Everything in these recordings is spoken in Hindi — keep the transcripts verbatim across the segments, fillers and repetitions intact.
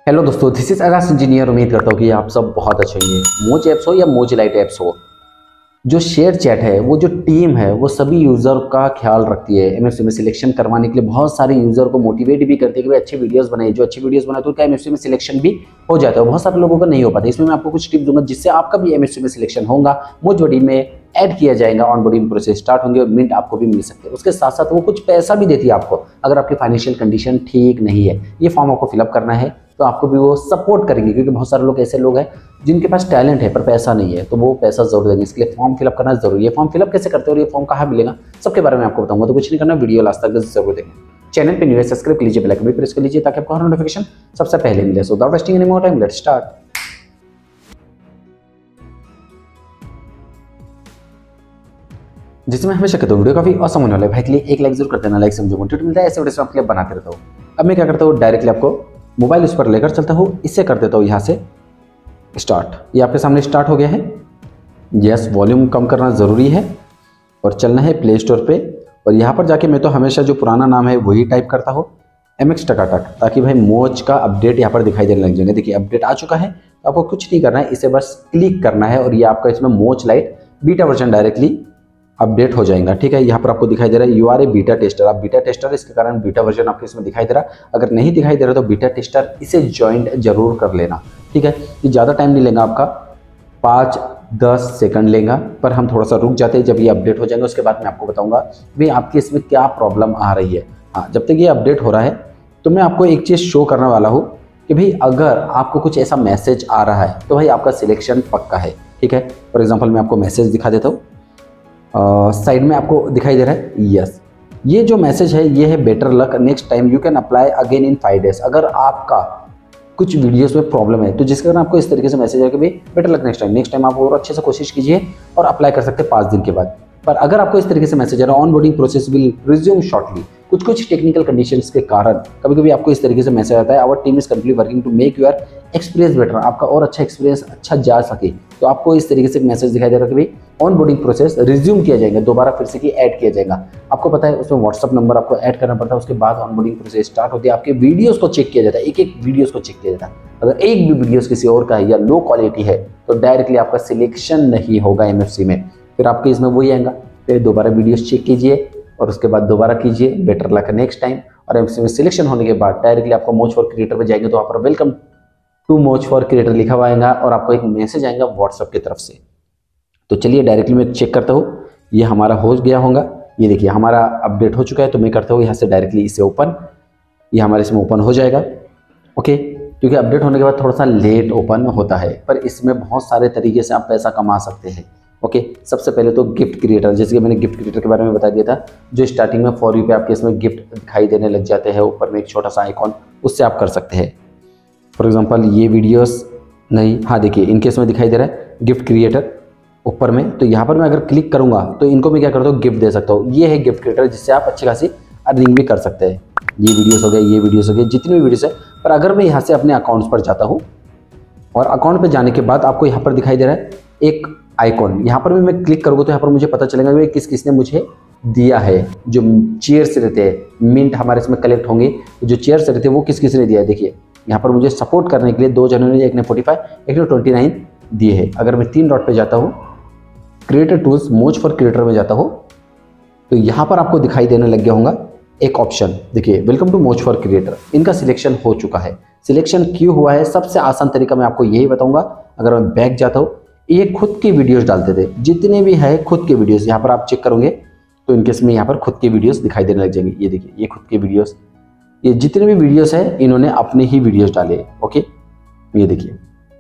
हेलो दोस्तों, दिस इज आकाश इंजीनियर। उम्मीद करता हूँ कि आप सब बहुत अच्छे होंगे। मोज ऐप्स हो या मोज लाइट ऐप्स हो, जो शेयर चैट है, वो जो टीम है, वो सभी यूज़र का ख्याल रखती है। एमएफसी में सिलेक्शन करवाने के लिए बहुत सारे यूज़र को मोटिवेट भी करती है कि भाई अच्छी वीडियोस बनाइए। जो अच्छी वीडियोस बनाए तो उनका एमएफसी में सिलेक्शन भी हो जाता है। बहुत सारे लोगों का नहीं हो पाता। इसमें मैं आपको कुछ टिप्स दूंगा जिससे आपका भी एमएफसी में सिलेक्शन होगा, मोज बॉडी में ऐड किया जाएगा, ऑन बोर्डिंग प्रोसेस स्टार्ट होंगे और मिंट आपको भी मिल सकते हैं। उसके साथ साथ वो कुछ पैसा भी देती है आपको अगर आपकी फाइनेंशियल कंडीशन ठीक नहीं है। ये फॉर्म आपको फिलअप करना है तो आपको भी वो सपोर्ट करेंगे, क्योंकि बहुत सारे लोग ऐसे लोग हैं जिनके पास टैलेंट है पर पैसा नहीं है, तो वो पैसा जरूर देंगे। इसके लिए फॉर्म फिलअप करना जरूरी है। फॉर्म फिलअप कैसे करते हो और ये फॉर्म कहाँ मिलेगा, सबके बारे में आपको बताऊंगा। तो कुछ नहीं करना, वीडियो लास्ट तक जरूर देखें। चैनल पे न्यू है, सब्सक्राइब कीजिए, बेल आइकन भी प्रेस कर लीजिए ताकि आपको हर नोटिफिकेशन सबसे पहले मिले। So without wasting any more time, let's start. जिसमें मैं हमेशा कहता हूँ वीडियो काफी असम होने वाला है भाई, के लिए एक लाइक जरूर कर देना। लाइक से मुझे मोटिवेट मिलता है, ऐसे वीडियो आपके लिए बनाते रहता हूँ। अब मैं क्या करता हूँ, डायरेक्टली आपको मोबाइल उस पर लेकर चलता हूँ। इससे कर देता हूँ यहाँ से स्टार्ट। ये आपके सामने स्टार्ट हो गया है। यस, वॉल्यूम कम करना ज़रूरी है और चलना है प्ले स्टोर पे। और यहाँ पर जाके मैं तो हमेशा जो पुराना नाम है वही टाइप करता हूँ, एम एक्स टकाटक, ताकि भाई मोज का अपडेट यहाँ पर दिखाई देने लग जाएंगे। देखिए अपडेट आ चुका है, तो आपको कुछ नहीं करना है, इसे बस क्लिक करना है और ये आपका इसमें Moj lite beta version directly update हो जाएगा। ठीक है, यहाँ पर आपको दिखाई दे रहा है you are a beta tester. आप बीटा टेस्टर, इसके कारण बीटा वर्जन आपके इसमें दिखाई दे रहा। अगर नहीं दिखाई दे रहा तो बीटा टेस्टर इसे ज्वाइंट जरूर कर लेना। ठीक है, ये ज़्यादा टाइम नहीं लेगा आपका, पाँच दस सेकंड लेगा। पर हम थोड़ा सा रुक जाते हैं, जब ये अपडेट हो जाएंगे उसके बाद मैं आपको बताऊंगा भाई आपके इसमें क्या प्रॉब्लम आ रही है। हाँ, जब तक ये अपडेट हो रहा है तो मैं आपको एक चीज़ शो करने वाला हूँ कि भाई अगर आपको कुछ ऐसा मैसेज आ रहा है तो भाई आपका सिलेक्शन पक्का है। ठीक है, फॉर एग्जाम्पल मैं आपको मैसेज दिखा देता हूँ। साइड uh, में आपको दिखाई दे रहा है यस, ये जो मैसेज है ये है better luck next time you can apply again in five days. अगर आपका कुछ वीडियोस में प्रॉब्लम है तो जिसके कारण आपको इस तरीके से मैसेज आएगा कि भाई better luck next time, next time आप और अच्छे से कोशिश कीजिए और अप्लाई कर सकते हैं पाँच दिन के बाद। पर अगर आपको इस तरीके से मैसेज आ रहा है onboarding process will resume shortly, कुछ कुछ टेक्निकल कंडीशंस के कारण कभी कभी आपको इस तरीके से मैसेज आता है our team is completely working to make your experience better, आपका और अच्छा एक्सपीरियंस अच्छा जा सके। तो आपको इस तरीके से मैसेज दिखाई दे रहा है कि भाई ऑन बोर्डिंग प्रोसेस रिज्यूम किया जाएगा, दोबारा फिर से कि ऐड किया जाएगा। आपको पता है उसमें व्हाट्सअप नंबर आपको ऐड करना पड़ता है, उसके बाद ऑन बोर्डिंग प्रोसेस स्टार्ट होती है। आपके वीडियोस को चेक किया जाता है, एक एक वीडियोस को चेक किया जाता है। अगर एक भी वीडियोस किसी और का है या लो क्वालिटी है तो डायरेक्टली आपका सिलेक्शन नहीं होगा एमएफसी में। फिर आपके इसमें वही आएगा, फिर दोबारा वीडियोस चेक कीजिए और उसके बाद दोबारा कीजिए बेटर लक नेक्स्ट टाइम। और एमएफसी में सिलेक्शन होने के बाद डायरेक्टली आपको मोज फॉर क्रिएटर पे जाएंगे तो वहाँ पर welcome to Moj for creator लिखा हुआ आएगा और आपको एक मैसेज आएगा व्हाट्सएप की तरफ से। तो चलिए डायरेक्टली मैं चेक करता हूँ, ये हमारा हो गया होगा। ये देखिए हमारा अपडेट हो चुका है। तो मैं करता हूँ यहाँ से डायरेक्टली इसे ओपन, ये हमारे इसमें ओपन हो जाएगा। ओके, क्योंकि अपडेट होने के बाद थोड़ा सा लेट ओपन होता है, पर इसमें बहुत सारे तरीके से आप पैसा कमा सकते हैं। ओके, सबसे पहले तो गिफ्ट क्रिएटर, जैसे कि मैंने गिफ्ट क्रिएटर के बारे में बता दिया था, जो स्टार्टिंग में फॉर यू पे आपके इसमें गिफ्ट दिखाई देने लग जाते हैं, ऊपर में एक छोटा सा आइकॉन, उससे आप कर सकते हैं। फॉर एग्जांपल ये वीडियोस नहीं, हाँ देखिए इनके इसमें दिखाई दे रहा है गिफ्ट क्रिएटर ऊपर में। तो यहाँ पर मैं अगर क्लिक करूँगा तो इनको मैं क्या करता हूँ, गिफ्ट दे सकता हूँ। ये है गिफ्ट क्रिएटर, जिससे आप अच्छी खासी अर्निंग भी कर सकते हैं। ये वीडियोस हो गए, ये वीडियोस हो गए, जितनी भी वीडियोस है। पर अगर मैं यहाँ से अपने अकाउंट्स पर जाता हूँ और अकाउंट पर जाने के बाद आपको यहाँ पर दिखाई दे रहा है एक आइकॉन, यहाँ पर भी मैं क्लिक करूँगा तो यहाँ पर मुझे पता चलेगा कि किस किसने मुझे दिया है। जो चेयर्स रहते हैं, मिंट हमारे इसमें कलेक्ट होंगे, जो चेयर्स रहते हैं वो किस किसने दिया है। देखिए यहाँ पर मुझे सपोर्ट करने के लिए दो जनों ने, एक ने फोर्टी फाइव, एक ने ट्वेंटी नाइन दिए है। अगर मैं तीन डॉट पे जाता हूँ, creator tools, Moj for creator में जाता हूँ, तो यहाँ पर आपको दिखाई देने लग गया होगा एक ऑप्शन। देखिए welcome to Moj for creator, इनका सिलेक्शन हो चुका है। सिलेक्शन क्यों हुआ है, सबसे आसान तरीका मैं आपको यही बताऊंगा। अगर मैं बैक जाता हूँ, ये खुद की वीडियोस डालते थे, जितने भी है खुद के वीडियोस। यहाँ पर आप चेक करोगे तो इनके इसमें यहाँ पर खुद के वीडियोस दिखाई देने लग जाएंगे। ये देखिए ये खुद के वीडियोस, ये जितने भी वीडियोस है इन्होंने अपने ही वीडियोस डाले। ओके, ये देखिए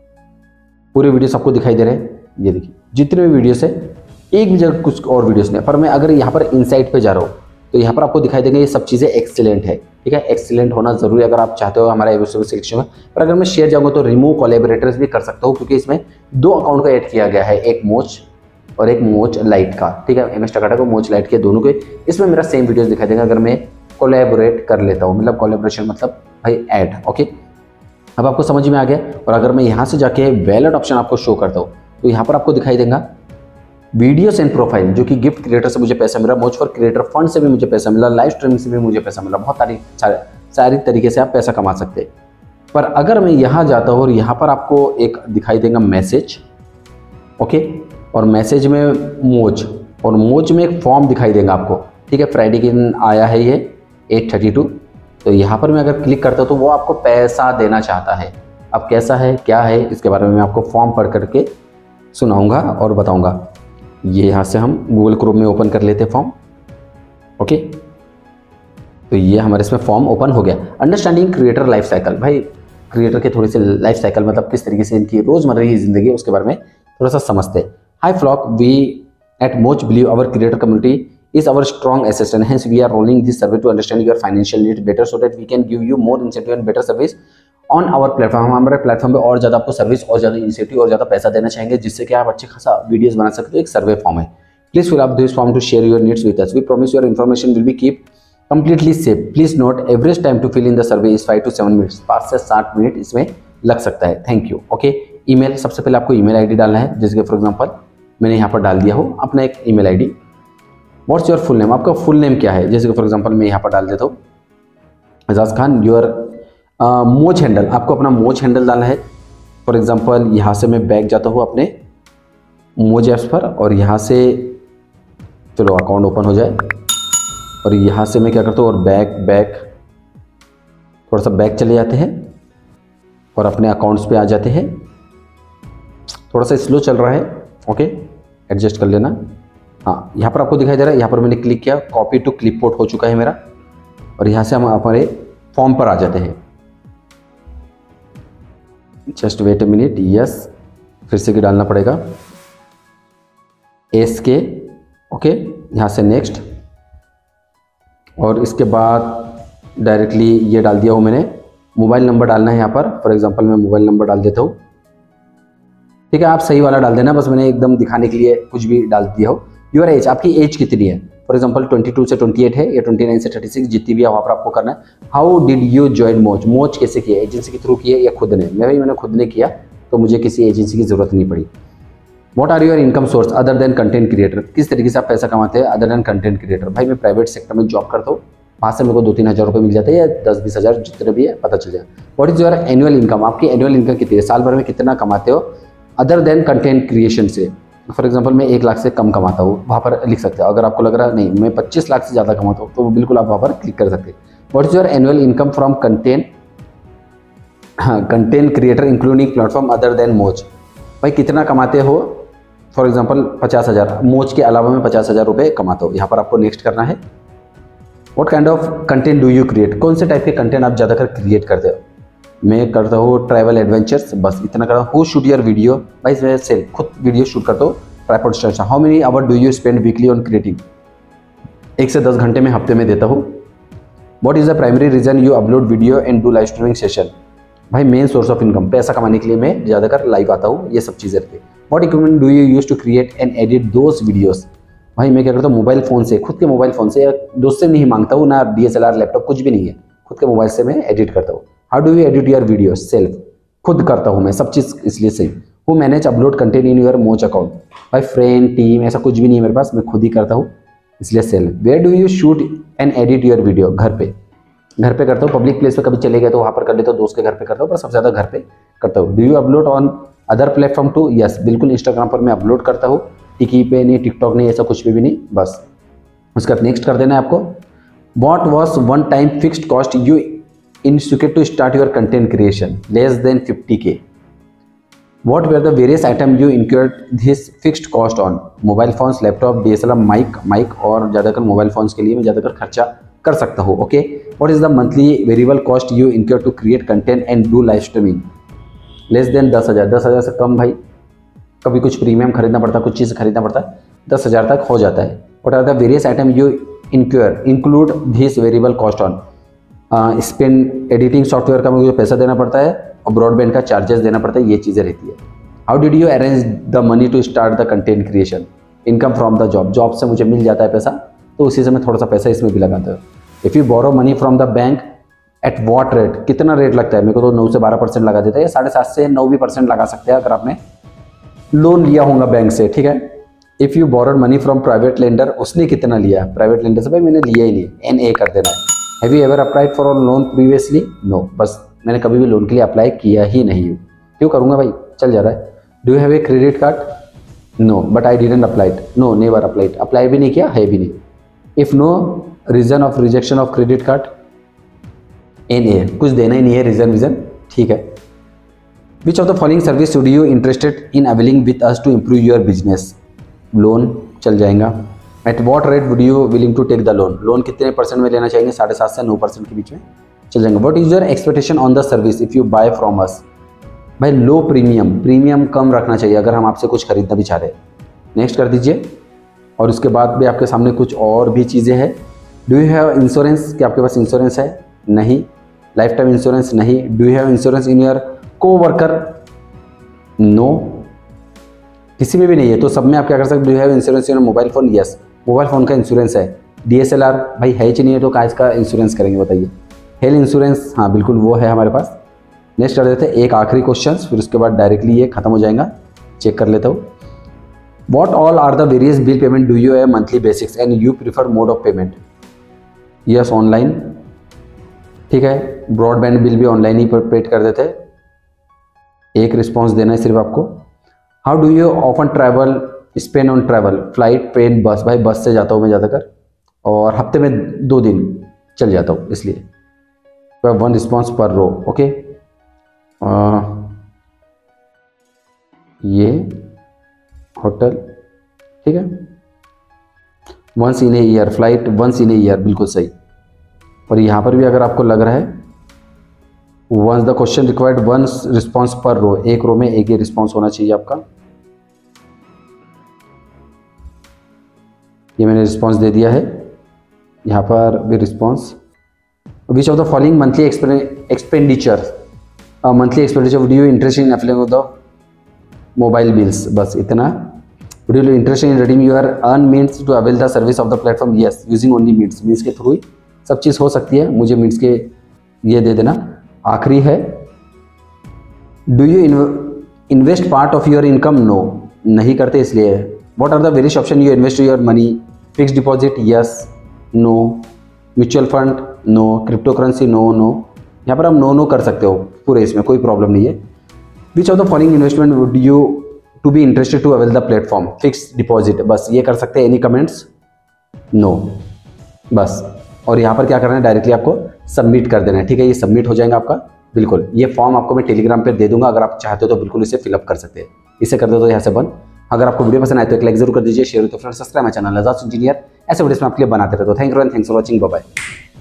पूरे वीडियोस आपको दिखाई दे रहे हैं। ये देखिए जितने भी वीडियोस है, एक भी जगह कुछ और वीडियोस नहीं। पर मैं अगर यहाँ पर इनसाइट पे जा रहा हूँ तो यहाँ पर आपको दिखाई देंगे ये सब चीज़ें एक्सीलेंट है। ठीक है, एक्सीलेंट होना जरूरी है अगर आप चाहते हो हमारा एमएफसी सिलेक्शन में। पर अगर मैं शेयर जाऊँगा तो रिमूव कोलैबोरेटर्स भी कर सकता हूँ, क्योंकि इसमें दो अकाउंट को ऐड किया गया है, एक मोज और एक मोज लाइट का। ठीक है, एम एस टकाटा को, मोज लाइट के, दोनों के इसमें मेरा सेम वीडियोस दिखाई देगा अगर मैं कोलैबोरेट कर लेता हूँ। मतलब कोलैबोरेशन मतलब भाई ऐड। ओके, अब आपको समझ में आ गया। और अगर मैं यहाँ से जाके वैलेट ऑप्शन आपको शो करता हूँ तो यहाँ पर आपको दिखाई देगा वीडियोस एंड प्रोफाइल, जो कि गिफ्ट क्रिएटर से मुझे पैसा मिला, मोज फॉर क्रिएटर फंड से भी मुझे पैसा मिला, लाइव स्ट्रीमिंग से भी मुझे पैसा मिला। बहुत सारी सारी तरीके से आप पैसा कमा सकते हैं। पर अगर मैं यहाँ जाता हूँ और यहाँ पर आपको एक दिखाई देगा मैसेज, ओके, और मैसेज में मोज, और मोज में एक फॉर्म दिखाई देगा आपको, ठीक है। फ्राइडे के दिन आया है ये एट थर्टी टू, तो यहाँ पर मैं अगर क्लिक करता हूँ तो वो आपको पैसा देना चाहता है। अब कैसा है क्या है इसके बारे में मैं आपको फॉर्म पढ़ करके सुनाऊंगा और बताऊंगा। ये यहाँ से हम गूगल क्रोम में ओपन कर लेते हैं फॉर्म, ओके। तो ये हमारे इसमें फॉर्म ओपन हो गया। अंडरस्टैंडिंग क्रिएटर लाइफ साइकिल, भाई क्रिएटर के थोड़ी सी लाइफ साइकिल मतलब किस तरीके से इनकी रोजमर्रा की जिंदगी है उसके बारे में थोड़ा सा समझते हैं। Hi flock, we at Moj believe our creator community is our strong assistant, hence we are rolling this survey to understand your financial needs better so that we can give you more incentive and better service on our platform। हम हमारे प्लेटफॉर्म पे और ज़्यादा आपको सर्विस और ज़्यादा इंसेंटिव और ज़्यादा पैसा देना चाहेंगे जिससे कि आप अच्छे खासा वीडियोस बना सकते हो। एक सर्वे फॉर्म है, please fill up this form to share your needs with us, we promise your information will be keep completely safe, please note average time to fill in the survey is five to seven minutes, पाँच से सात मिनट इसमें लग सकता है। Thank you, okay. ईमेल, सबसे पहले आपको ईमेल आईडी डालना है, जैसे कि फॉर एग्जांपल मैंने यहाँ पर डाल दिया हो अपना एक email ID. What's your full name, आपका फुल नेम क्या है, जैसे कि फॉर एग्जांपल मैं यहाँ पर डाल देता हूँ एजाज खान। योर मोज हैंडल, आपको अपना मोज हैंडल डालना है। फॉर एग्जांपल यहाँ से मैं बैक जाता हूँ अपने मोज ऐप्स पर और यहाँ से चलो अकाउंट ओपन हो जाए और यहाँ से मैं क्या करता हूँ और बैक बैक थोड़ा सा बैक चले जाते हैं और अपने अकाउंट्स पे आ जाते हैं। थोड़ा सा स्लो चल रहा है, ओके, एडजस्ट कर लेना। हाँ, यहाँ पर आपको दिखाई दे रहा है, यहाँ पर मैंने क्लिक किया, कॉपी टू क्लिपबोर्ड हो चुका है मेरा और यहाँ से हम हमारे फॉर्म पर आ जाते हैं। Just wait a minute, yes, फिर से डालना पड़ेगा एस के, ओके, यहाँ से नेक्स्ट और इसके बाद डायरेक्टली ये डाल दिया हो मैंने। मोबाइल नंबर डालना है यहाँ पर, फॉर एग्जांपल मैं मोबाइल नंबर डाल देता हूँ, ठीक है, आप सही वाला डाल देना, बस मैंने एकदम दिखाने के लिए कुछ भी डाल दिया हो। योर एज, आपकी एज कितनी है, फॉर एग्जांपल बाईस से अट्ठाईस है या उनतीस से छत्तीस, जितनी भी है वहाँ पर आपको करना है। हाउ डिड यू ज्वाइन मोज, मोज कैसे किया, एजेंसी के थ्रू किया या खुद ने, मैं भाई मैंने खुद ने किया तो मुझे किसी एजेंसी की जरूरत नहीं पड़ी। What are your income source other than content creator, किस तरीके से आप पैसा कमाते हैं अदर देन कंटेंट क्रिएटर। भाई मैं प्राइवेट सेक्टर में जॉब करता हूँ, वहाँ से मेरे को दो तीन हज़ार रुपये मिल जाते हैं या दस बीस हज़ार जितने भी है पता चल जाए। What is your annual income, आपकी एनुअल इनकम कितनी है, साल भर में कितना कमाते हो अदर देन कंटेंट क्रिएशन से। फॉर एग्जांपल मैं एक लाख से कम कमाता हूँ, वहाँ पर लिख सकते हो। अगर आपको लग रहा है नहीं मैं पच्चीस लाख से ज़्यादा कमाता हूँ तो बिल्कुल आप वहाँ पर क्लिक कर सकते हैं। What is your annual income from content content creator including platform other than Moj, भाई कितना कमाते हो। फॉर एग्जांपल पचास हज़ार, मोज के अलावा मैं पचास हज़ार रुपये कमाता हूँ, यहाँ पर आपको नेक्स्ट करना है। What kind of content do you create, कौन से टाइप के कंटेंट आप ज़्यादातर क्रिएट करते हो। मैं करता हूँ ट्रैवल एडवेंचर्स, बस इतना करता हूँ। हु शूट योर वीडियो, भाई मैं सेल्फ खुद वीडियो शूट करता हूँ tripod style. How many hour do you spend weekly on creating, एक से दस घंटे में हफ्ते में देता हूँ। What is the primary reason you upload video and do live streaming session, भाई मेन सोर्स ऑफ इनकम, पैसा कमाने के लिए मैं ज़्यादातर लाइव आता हूँ, ये सब चीज़ें रहती है। What equipment do you use to create and edit those videos, भाई मैं क्या करता हूँ मोबाइल फ़ोन से, खुद के मोबाइल फ़ोन से, या दोस्त से नहीं मांगता हूँ, ना D S L R laptop कुछ भी नहीं है, खुद के मोबाइल से मैं एडिट करता हूँ। How do you edit your video, self, खुद करता हूँ मैं सब चीज़, इसलिए सही। Who manage upload content in your Moj account, भाई फ्रेंड टीम ऐसा कुछ भी नहीं है मेरे पास, मैं खुद ही करता हूँ इसलिए self. Where do you shoot and edit your video, घर पे, घर पे करता हूँ। पब्लिक प्लेस पे कभी चले गए तो वहाँ पर कर लेता हूँ, दोस्त के घर पे करता हूँ, पर सबसे ज़्यादा घर पे करता हूँ। Do you upload on other platform too, yes बिल्कुल, इंस्टाग्राम पर मैं अपलोड करता हूँ, टिकी पे नहीं, टिकटॉक नहीं, ऐसा कुछ भी नहीं, बस उसका नेक्स्ट कर देना है आपको। What was one time fixed cost you institute to start your content creation, less than fifty K. What were the various item you incurred this fixed cost on, mobile phones, laptop, D S L R, mic mic और ज़्यादातर मोबाइल फोन्स के लिए मैं ज़्यादातर खर्चा कर सकता हूँ, okay. What is the monthly variable cost you incur to create content and do live streaming, less than दस हज़ार, दस हज़ार से कम भाई, कभी कुछ प्रीमियम खरीदना पड़ता है, कुछ चीज़ खरीदना पड़ता है, दस हज़ार तक हो जाता है। What are the various item you incur include this variable cost on, spend editing software का मुझे पैसा देना पड़ता है और ब्रॉडबैंड का चार्जेस देना पड़ता है, ये चीज़ें रहती है। How did you arrange the money to start the content creation, income from the job, job से मुझे मिल जाता है पैसा तो उसी से मैं थोड़ा सा पैसा इसमें भी लगाता हूँ। If you borrow money from the bank at what rate, कितना रेट लगता है, मेरे को तो नौ से बारह परसेंट लगा देता है, या साढ़े सात से नौ भी परसेंट लगा सकते हैं अगर आपने लोन लिया होगा बैंक से, ठीक है। If you borrowed money from private lender, उसने कितना लिया प्राइवेट लेंडर से, भाई मैंने लिया ही नहीं, एन ए कर देना है। Have you ever applied for loan previously, no, बस मैंने कभी भी लोन के लिए अप्लाई किया ही नहीं हूँ। क्यों करूँगा भाई, चल जा रहा है। Do you have a credit card? No but I didn't applied. No never applied, apply भी नहीं किया, है भी नहीं। If no reason of rejection of credit card, N A, कुछ देना ही नहीं है रीजन विजन, ठीक है। Which of the following service should you interested in availing with us to improve your business? Loan चल जाएगा। At what rate would you willing to take the loan? Loan कितने परसेंट में लेना चाहेंगे? साढ़े सात से नौ परसेंट के बीच में चल जाएंगे। What is your expectation on the service if you buy from us? भाई लो प्रीमियम, प्रीमियम कम रखना चाहिए अगर हम आपसे कुछ खरीदना भी चाह रहे हैं। नेक्स्ट कर दीजिए। और उसके बाद भी आपके सामने कुछ और भी चीज़ें हैं। Do you have insurance? क्या आपके पास इंश्योरेंस है? नहीं। Lifetime insurance? नहीं। Do you have insurance in your coworker? No. किसी में भी नहीं है तो सब में आप क्या कर सकते? Do you have insurance in your mobile phone? Yes, mobile phone का इंश्योरेंस है। डी एस एल आर भाई है ही नहीं है तो क्या इसका इंश्योरेंस करेंगे बताइए? हेल्थ इंश्योरेंस, हाँ बिल्कुल वो है हमारे पास। नेक्स्ट कर देते हैं एक आखिरी क्वेश्चन, फिर उसके बाद डायरेक्टली ये खत्म हो जाएगा। चेक कर लेता हूँ। What all are the various bill payment do you have monthly basics and you prefer mode of payment? Yes online, ठीक है। ब्रॉडबैंड बिल भी ऑनलाइन ही पेड कर देते हैं। एक रिस्पॉन्स देना है सिर्फ आपको। How do you often travel spend on travel? Flight, train, bus. भाई बस से जाता हूँ मैं ज़्यादातर और हफ्ते में दो दिन चल जाता हूँ, इसलिए वन रिस्पॉन्स पर रो। ओके, ये होटल, ठीक है। Once in a year, flight once in a year, बिल्कुल सही। और यहाँ पर भी अगर आपको लग रहा है once the question required once response पर रो, एक रो में एक ही रिस्पॉन्स होना चाहिए आपका। ये मैंने रिस्पॉन्स दे दिया है, यहाँ पर भी response. Which of the following monthly expenditure monthly expenditure would you interest in applying the mobile bills? बस इतना। Would you interest in redeem your earn means to avail the service of the platform? Yes, using only means, means के थ्रू ही सब चीज़ हो सकती है। मुझे मीन्स के ये दे देना। आखिरी है, do you invest part of your income? No, नहीं करते इसलिए। What are the various option you invest your money? Fix deposit? Yes, no. Mutual fund? No. Cryptocurrency? No. No, यहाँ पर आप नो नो कर सकते हो पूरे, इसमें कोई प्रॉब्लम नहीं है। Which of the following investment would you to be interested to avail the platform? Fix deposit, बस ये कर सकते हैं। Any comments? नो, बस। और यहाँ पर क्या करना है, डायरेक्टली आपको सबमिट कर देना है, ठीक है। ये सबमिट हो जाएगा आपका, बिल्कुल। ये फॉर्म आपको मैं टेलीग्राम पे दे दूंगा, अगर आप चाहते हो तो बिल्कुल इसे फिलअप कर सकते हैं। इसे कर दो तो यहाँ से बंद। अगर आपको वीडियो पसंद आए तो एक लाइक जरूर कर दीजिए, शेयर तो friends, subscribe my channel Azad engineer. ऐसे वीडियोस में आपके लिए बनाते रहते हो। Thank you and thanks for watching, bye bye.